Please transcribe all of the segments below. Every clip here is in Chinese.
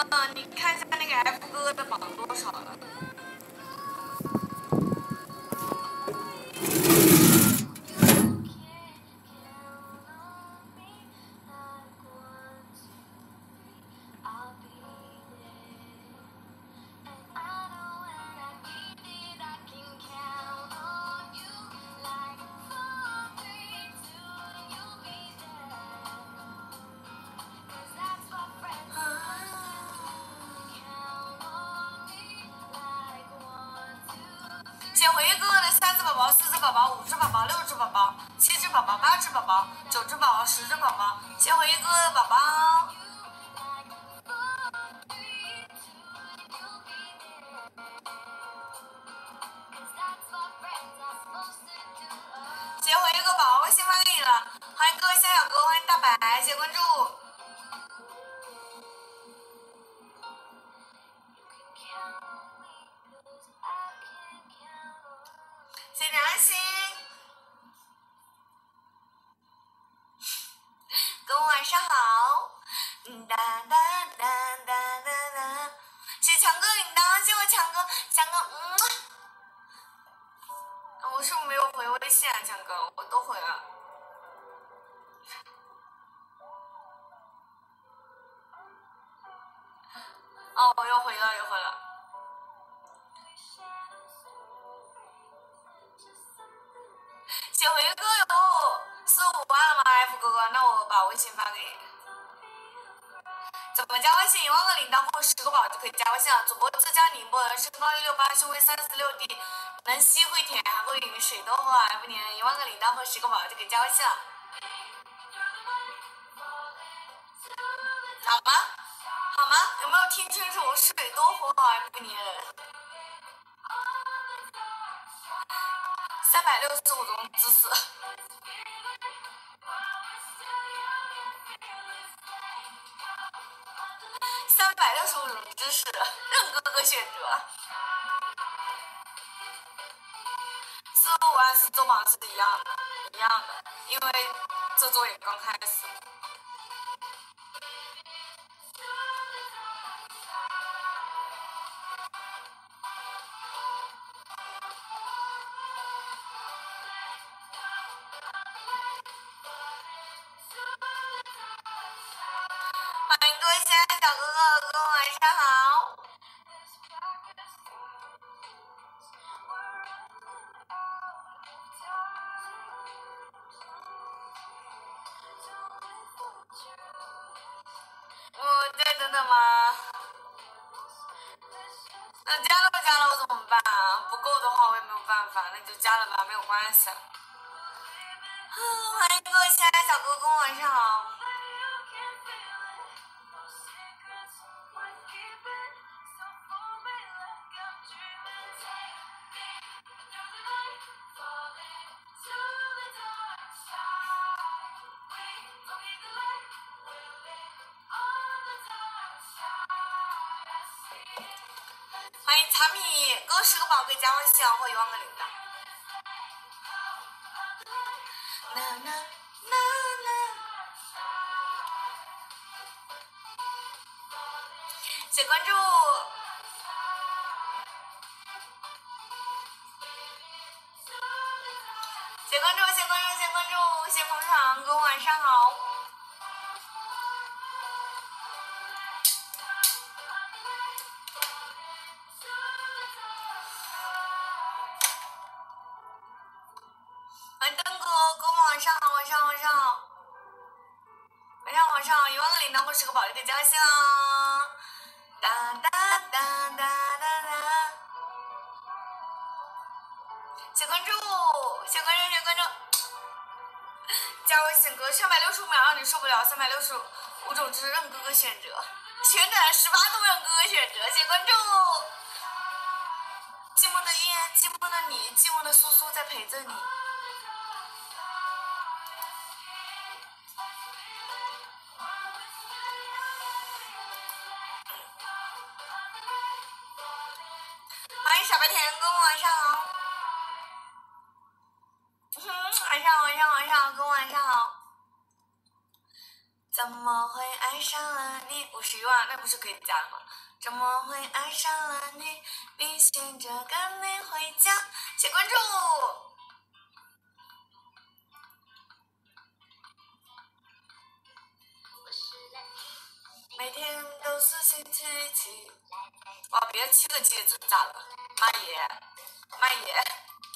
你看一下那个 F 哥哥的榜多少了？谢回哥哥的3只宝宝、4只宝宝、5只宝宝、6只宝宝、7只宝宝、8只宝宝、9只宝宝、10只宝宝，谢回哥哥的宝宝。谢回一个宝宝微信发给你了，欢迎各位小小哥，欢迎大白，谢谢关注。谢谢良心。各位晚上好。哒哒哒哒哒哒。谢谢强哥铃铛，谢谢我强哥，强哥，我是不是没有回微信啊？强哥，我都回了。哦，我又回了，又回了。谢回哥哟，4、5万了吗 ？F 哥哥，那我把微信发给你。怎么加微信？1万个铃铛或10个宝就可以加微信了。主播浙江宁波人，身高168，胸围36D，能吸会舔还会饮水痘和 F 年，1万个铃铛和10个宝就可以加微信了。好吗？好吗？有没有听清楚？水痘和 F 年，365种姿势。365种知识，任哥哥选择。4、5万是周榜是一样的，因为这周也刚开始。欢迎各位亲爱的小哥哥，各位晚上好。我再等等吗？那加了我怎么办啊？不够的话我也没有办法，那就加了吧，没有关系。欢迎各位亲爱的小哥哥，晚上好。欢迎产品，各10个宝可以加微信或1万个铃铛。谢关注。谢关注，谢关注，谢关注，谢捧场，各位晚上好。欢迎灯哥，各位晚上好，晚上好，晚上好，晚上好，1万个铃铛或10个宝就可以加微信啦。哒哒哒哒哒哒。谢关注，谢关注，谢关注。加微信哥，365秒让你受不了，365种知识任哥哥选择，全展18度任哥哥选择，谢关注。寂寞的夜，寂寞的你，寂寞的苏苏在陪着你。欢迎小白甜哥，晚上好。晚上好，各位晚上好。 怎么会爱上了你？51万，那不是可以加的吗？怎么会爱上了你？你醒着跟你回家，请关注。每天都是星期几。哇，别7个戒指咋了？妈耶，妈耶！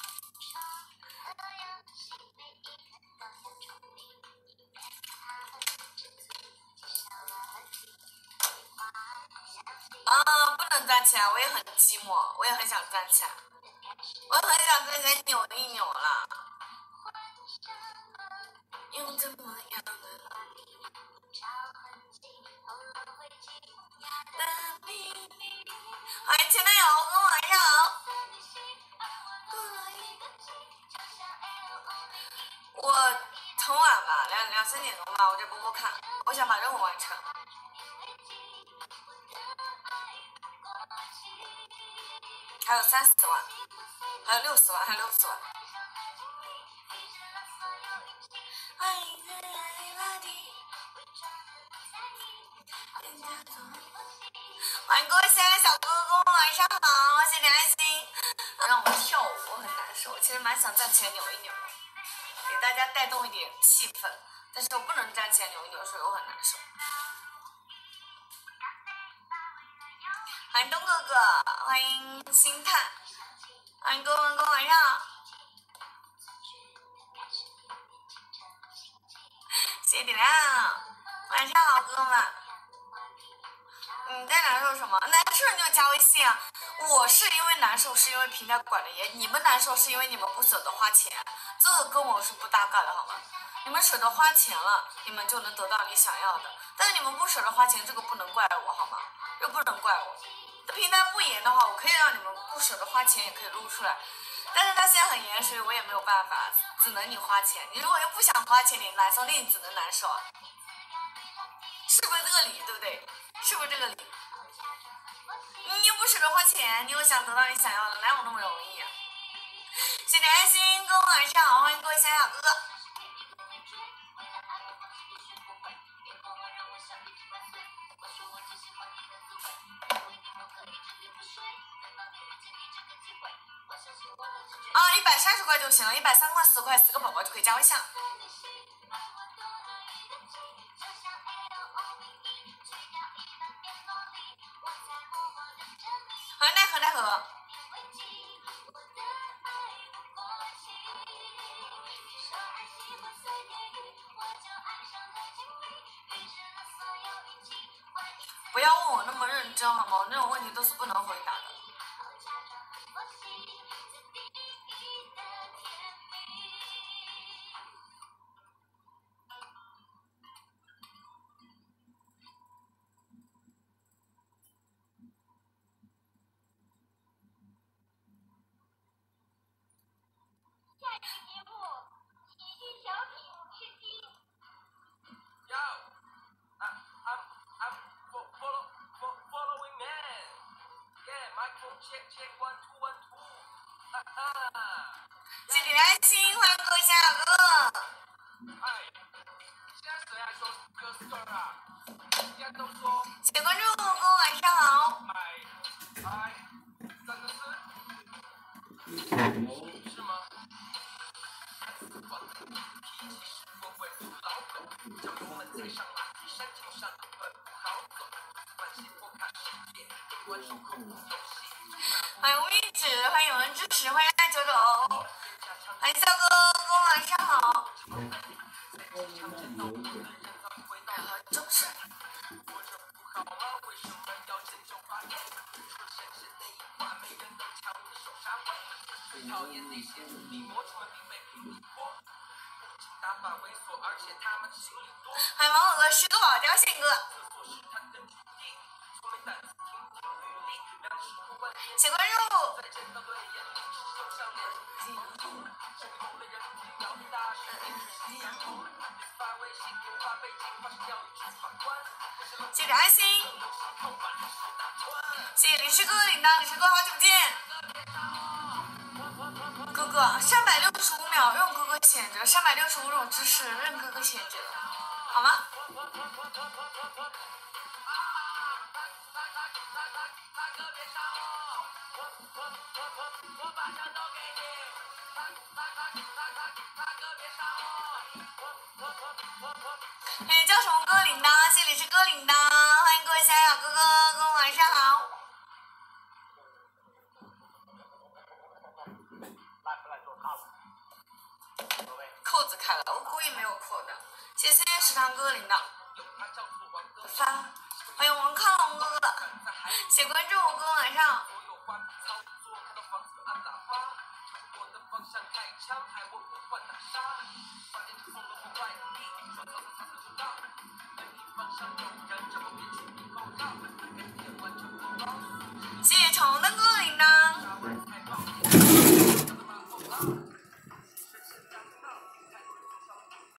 啊，不能站起来，我也很寂寞，我也很想站起来，我很想站起来扭一扭了。又怎么样呢？欢迎前男友，跟我晚上好。我很晚吧，2、3点钟吧，我在播播看，我想把任务完成。还有30万，还有60万，还有60万。欢迎各位亲爱的小哥哥，晚上好，谢谢爱心。让我跳舞，我很难受，其实蛮想站起来扭一扭，给大家带动一点气氛，但是我不能站起来扭一扭，所以我很难受。欢迎东哥哥，欢迎星探，欢迎各位晚上好。谢谢点亮，晚上好，哥哥们。你在难受什么？难受你就加微信啊！我是因为难受，是因为平台管的严；你们难受是因为你们不舍得花钱，这个跟我是不搭嘎的好吗？你们舍得花钱了，你们就能得到你想要的；但是你们不舍得花钱，这个不能怪我好吗？这不能怪我。这平台不严的话，我可以让你们不舍得花钱，也可以录出来。但是他现在很严，所以我也没有办法，只能你花钱。你如果又不想花钱，你难受，那你只能难受啊，是不是这个理？对不对？是不是这个理？你又不舍得花钱，你又想得到你想要的，哪有那么容易啊？谢谢爱心哥，晚上好，欢迎各位小小哥哥。啊，130块就行了，130块10块4个宝宝就可以加微信。欢迎奈何。不要问我那么认真好吗？那种问题都是不能回答的。谢谢爱心，欢迎各位小小哥哥。谢关注，各位晚上好。是吗？欢迎无一指，欢迎有人支持，欢迎爱九九，欢迎笑哥，各位晚上好。就是欢迎王哥哥，10个宝雕信哥。谢关注。谢谢爱心，谢谢李师哥领导，李师哥好久不见。哥哥，365秒任哥哥选择，365种知识任哥哥选择。 好吗？哎，叫什么歌铃铛？这里是歌铃铛，欢迎各位小小哥哥，各位晚上好。扣子开了，我故意没有扣的。谢谢食堂歌铃铛。欢迎王康龙哥哥，谢关注我，各位晚上。